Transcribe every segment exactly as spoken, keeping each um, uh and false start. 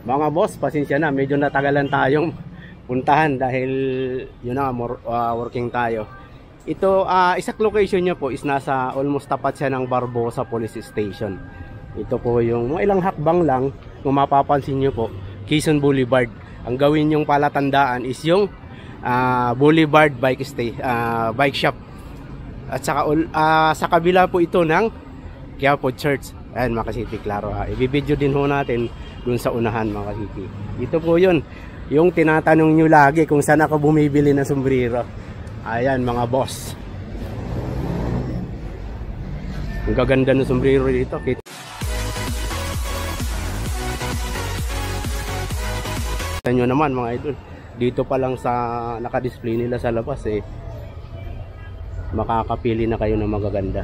Mga boss, pasensya na, medyo natagalan tayong puntahan dahil yun na, more, uh, working tayo. Ito, uh, exact location niya po is nasa almost tapat siya ng Barbosa Police Station. Ito po yung mga ilang hakbang lang, kung mapapansin nyo po, Quezon Boulevard. Ang gawin yung palatandaan is yung uh, Boulevard Bike Stay, uh, Bike Shop. At saka, uh, sa kabila po ito ng Quiapo Church. Ayan mga City, klaro ha. I-video din ho natin dun sa unahan mga City. Ito po yun, yung tinatanong nyo lagi kung saan ako bumibili ng sombrero. Ayan mga boss. Ang gaganda ng sombrero dito. Kita nyo naman mga idol. Dito pa lang sa naka-display nila sa labas eh, makakapili na kayo ng magaganda.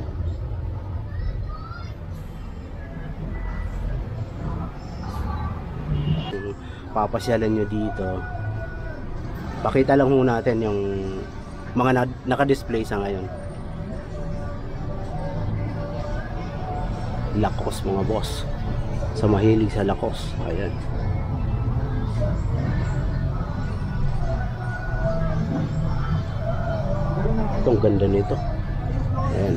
Papasyalan nyo dito, pakita lang muna natin yung mga naka-display sa ngayon. Lacoste mga boss, sa mahilig sa Lacoste. Ayan, itong ganda nito. Ayan,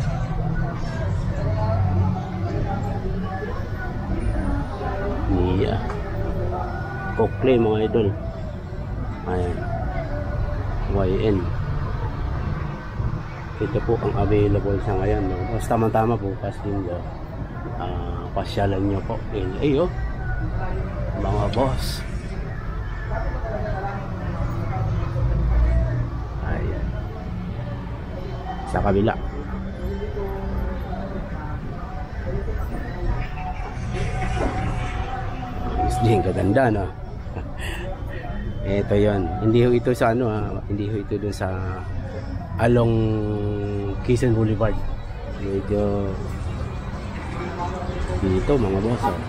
Nia Oakley mga idol. Ayan, Y N. Ito po ang available sa ngayon, no? Mas tama-tama bukas din do. Uh, pasyalan nyo po. Ay oh, mga boss. Ayan, sa kabila. Is din kaganda, no? Ito yon, hindi ho ito sa ano ha, hindi ho ito dun sa along Quezon Boulevard. Medyo dito mga boss oh.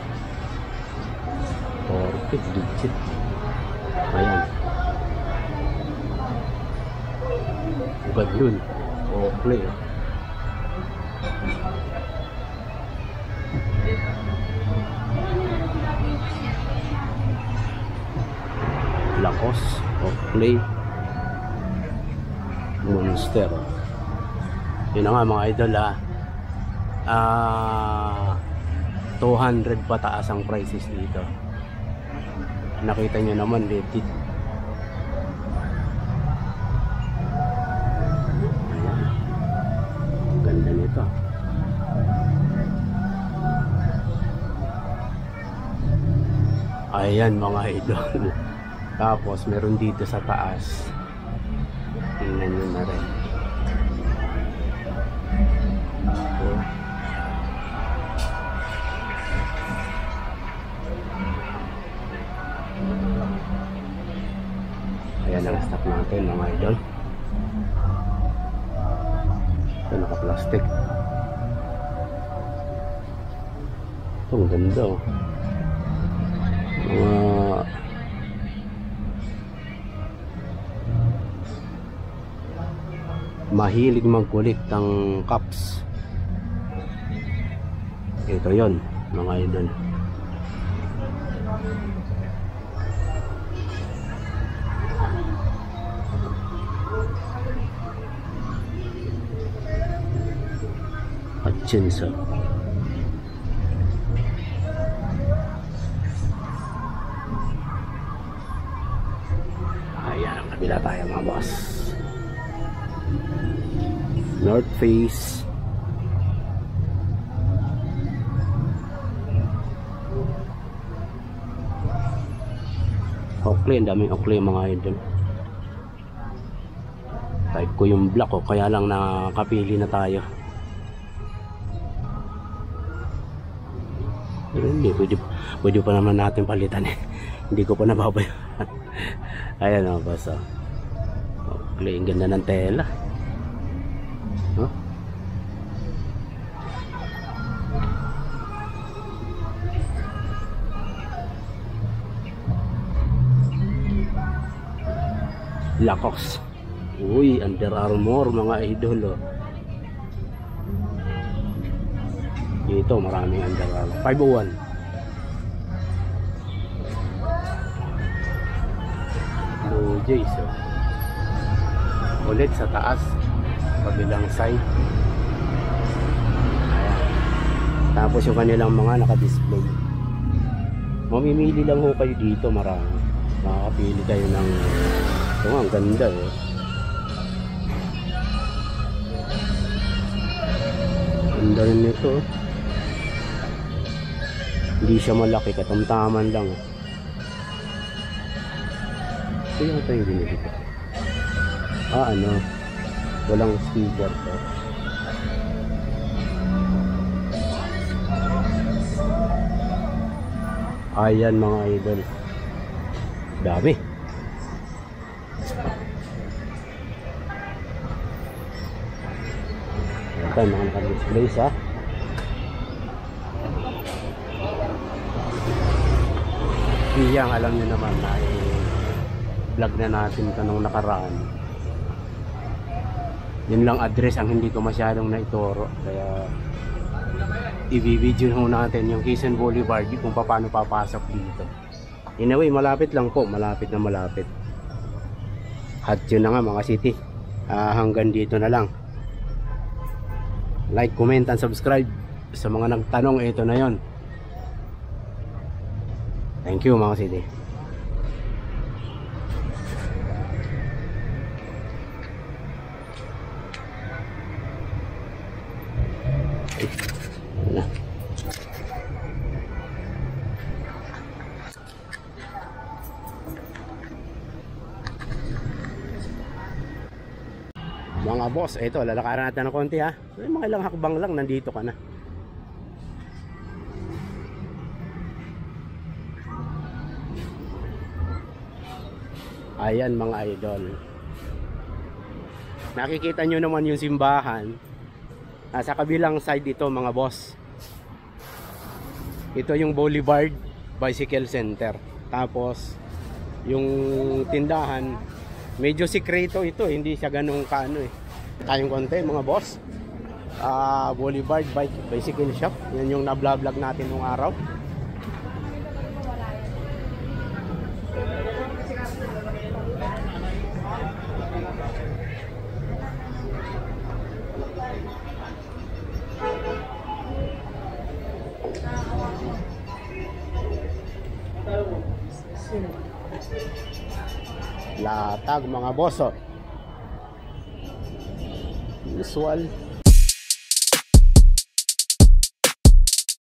Perfect digit. Ayan, Badlun Oakley oh. Lacoste Oakley Monster. Yun na nga mga idol ha, uh, two hundred pataas ang prices dito. Nakita nyo naman legit. Ayan, ganda nito. Ayan mga idol. Tapos meron dito sa taas, tingnan nyo na rin. So, ayan ang stock natin mga idol. Ito naka-plastic. Ito ang ganda oh. Mga mahilig mag-collect ng cups. Ito yon mga idol. Hutchinson. Ayan, kabila tayo mga boss. North Face. Oakley, ang daming Oakley mga idol. Type ko yung black oh, kaya lang nakapili na tayo. Pero hindi, pwede, pwede pa naman natin palitan eh. Hindi ko pa nababay. Ayan o, basta Oakley, ang ganda ng tela. Huh? Lacoste. Uy, Under Armour mga idol oh. Dito maraming Under Armour. five oh one. Blue Jays, oh. Ulit sa taas, kabilang side. Ayan. Tapos yung kanilang mga naka-display. Mamimili lang ho kayo dito, marami. Makakapili kayo ng, ito nga, ang ganda, eh. Ganda rin nito, oh. Hindi siya malaki, katamtaman lang, oh. Ito yung ito yung binili ko. Ah, ano, walang speaker to. Ayan mga idol, dami. Ito mga naka-display sa Iyang, alam nyo naman na eh, vlog na natin ito nung nakaraan. Yun lang address ang hindi ko masyadong naituro, kaya i-video natin yung Quezon Boulevard kung paano papasok dito. In a way, malapit lang po, malapit na malapit. At yun na nga mga city, uh, hanggang dito na lang. Like, comment, and subscribe. Sa mga nagtanong, ito na yon. Thank you mga city. Wala. Mga boss, ito lalakaran natin ng konti ha. So, mga ilang hakbang lang nandito ka na. Ayan mga idol, nakikita nyo naman yung simbahan. Nasa kabilang side ito mga boss. Ito yung Boulevard Bicycle Center. Tapos yung tindahan, medyo sikreto ito, hindi siya ganun kaano eh. Tayong konti mga boss. uh, Boulevard Bike Bicycle Shop. Yan yung na-vlog natin nung araw. Latag mga boss, oh. Usual.